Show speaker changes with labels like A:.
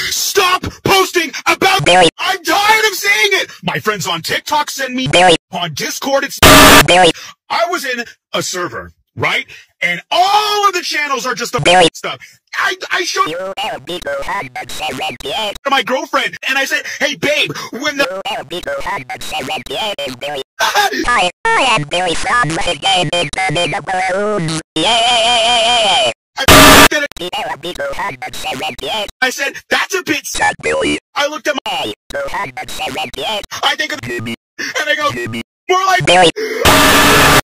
A: Stop posting about
B: Barry.
A: I'm tired of seeing it. My friends on TikTok send me
B: Barry.
A: on Discord. It's
B: Barry.
A: I was in a server, right? And all of the channels are just the
B: Barry.
A: stuff. I showed
B: You LB husband 78.
A: my girlfriend and I said, hey babe, when the
B: You LB husband 78 is Barry. I am Barry from the game in the balloons. Yeah. The LB husband 78.
A: I said, that's a bit sad,
B: Billy.
A: I looked at my
B: Hey, the husband 78.
A: I think of
B: Jimmy.
A: and I go
B: Jimmy.
A: more like
B: Barry.